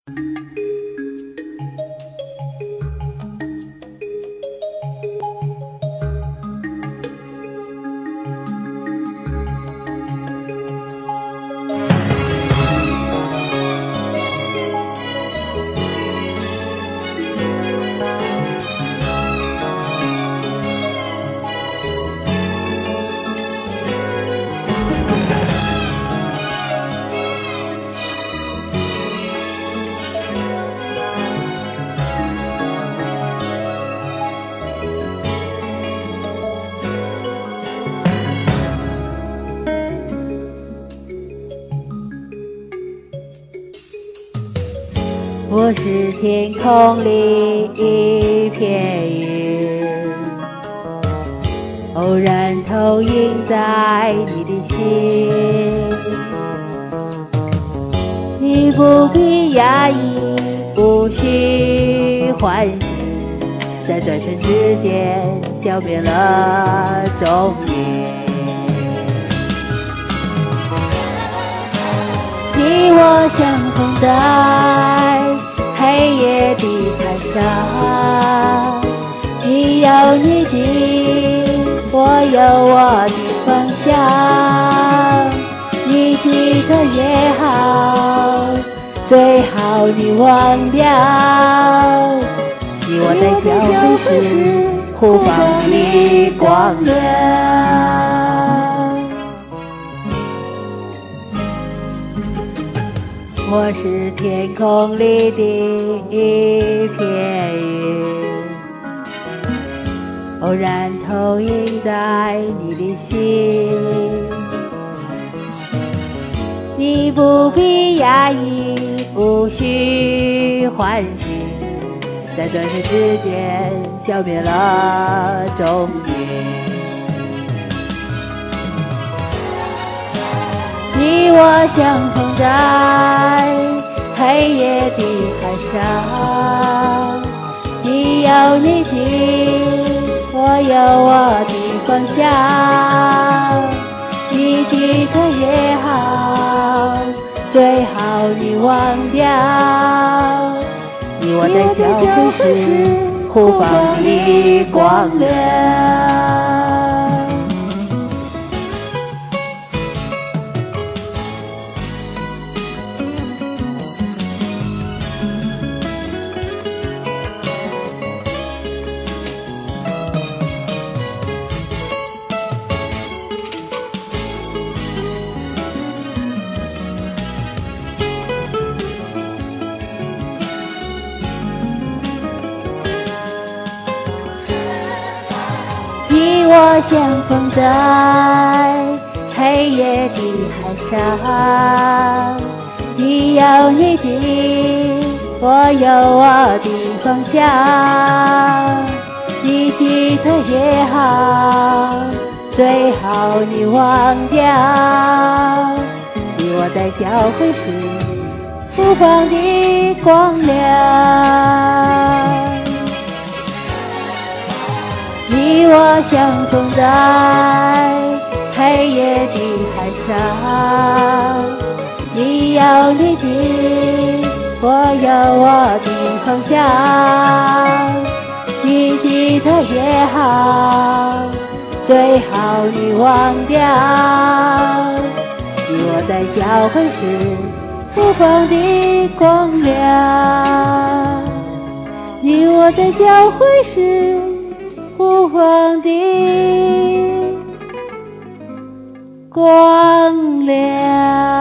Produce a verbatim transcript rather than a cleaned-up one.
我是天空里一片云，偶然投影在你的心。你不必压抑，无需欢喜，在转瞬之间消灭了终点。你我相逢在黑夜的海上，你有你的，我有我的方向。你记得也好，最好你忘掉。你我在交汇时，互放的光亮。我是天空里的一片云，偶然投影在你的心。你不必压抑，无需欢喜，在转瞬之间消灭了终点。你我相逢在黑夜的海上，你有你的，我有我的方向。你记得也好，最好你忘掉。你我在交汇时，互放的光亮。你我相逢在黑夜的海上，你有你的，我有我的方向。你记得也好，最好你忘掉。你我在交汇时，互放的光亮。你我相逢在黑夜的海上，你有你的，我有我的方向。你记得也好，最好你忘掉。你我在交汇时，互放的光亮。你我在交汇时，互放的光亮。